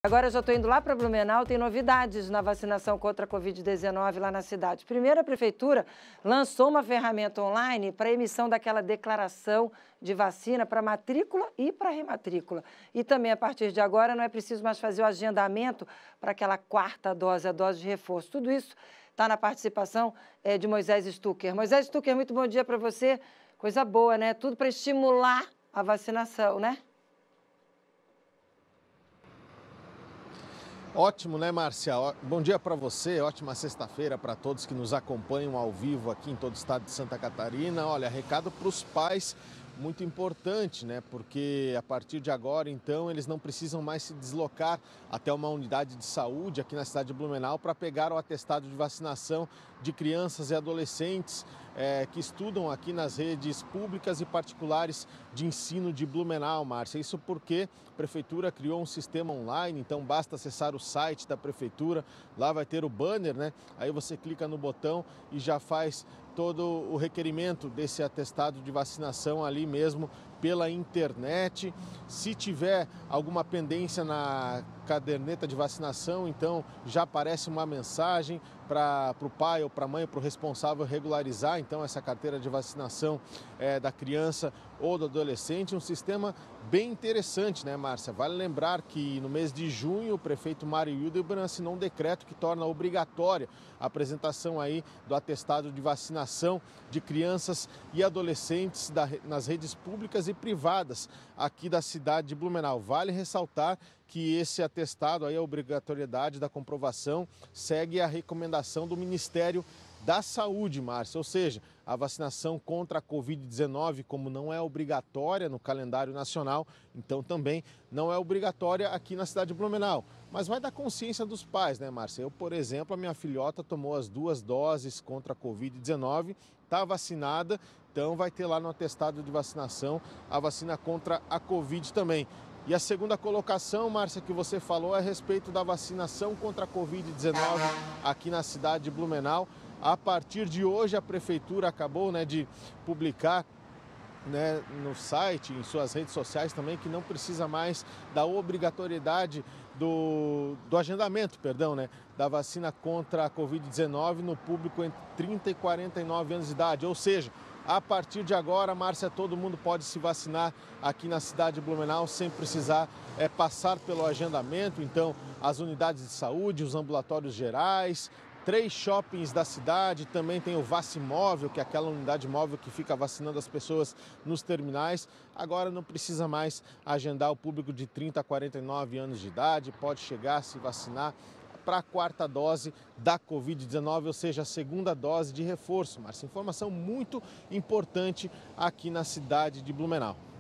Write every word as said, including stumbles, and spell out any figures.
Agora eu já estou indo lá para Blumenau, tem novidades na vacinação contra a covid dezenove lá na cidade. Primeiro, a Prefeitura lançou uma ferramenta online para emissão daquela declaração de vacina para matrícula e para rematrícula. E também, a partir de agora, não é preciso mais fazer o agendamento para aquela quarta dose, a dose de reforço. Tudo isso está na participação é, de Moisés Stucker. Moisés Stucker, muito bom dia para você. Coisa boa, né? Tudo para estimular a vacinação, né? Ótimo, né, Márcia? Bom dia para você, ótima sexta-feira para todos que nos acompanham ao vivo aqui em todo o estado de Santa Catarina. Olha, recado para os pais, muito importante, né? Porque a partir de agora, então, eles não precisam mais se deslocar até uma unidade de saúde aqui na cidade de Blumenau para pegar o atestado de vacinação de crianças e adolescentes é, que estudam aqui nas redes públicas e particulares de ensino de Blumenau, Márcia. Isso porque a Prefeitura criou um sistema online, então basta acessar o site da Prefeitura, lá vai ter o banner, né? Aí você clica no botão e já faz todo o requerimento desse atestado de vacinação ali mesmo pela internet. Se tiver alguma pendência na caderneta de vacinação, então já aparece uma mensagem para o pai ou para a mãe, para o responsável regularizar então essa carteira de vacinação é, da criança ou do adolescente. Um sistema bem interessante, né, Márcia? Vale lembrar que no mês de junho o prefeito Mário Hildebrand assinou um decreto que torna obrigatória a apresentação aí do atestado de vacinação de crianças e adolescentes da, nas redes públicas e privadas aqui da cidade de Blumenau. Vale ressaltar que esse atestado, aí, a obrigatoriedade da comprovação, segue a recomendação do Ministério da Saúde, Márcia, ou seja, a vacinação contra a covid dezenove, como não é obrigatória no calendário nacional, então também não é obrigatória aqui na cidade de Blumenau. Mas vai dar consciência dos pais, né, Márcia? Eu, por exemplo, a minha filhota tomou as duas doses contra a covid dezenove, está vacinada, então vai ter lá no atestado de vacinação a vacina contra a Covid também. E a segunda colocação, Márcia, que você falou é a respeito da vacinação contra a covid dezenove aqui na cidade de Blumenau. A partir de hoje, a Prefeitura acabou, né, de publicar, né, no site, em suas redes sociais também, que não precisa mais da obrigatoriedade do, do agendamento, perdão, né, da vacina contra a covid dezenove no público entre trinta e quarenta e nove anos de idade. Ou seja, a partir de agora, Márcia, todo mundo pode se vacinar aqui na cidade de Blumenau sem precisar é, passar pelo agendamento. Então, as unidades de saúde, os ambulatórios gerais, três shoppings da cidade, também tem o Vacimóvel, que é aquela unidade móvel que fica vacinando as pessoas nos terminais. Agora não precisa mais agendar o público de trinta a quarenta e nove anos de idade, pode chegar a se vacinar para a quarta dose da covid dezenove, ou seja, a segunda dose de reforço. Márcia, informação muito importante aqui na cidade de Blumenau.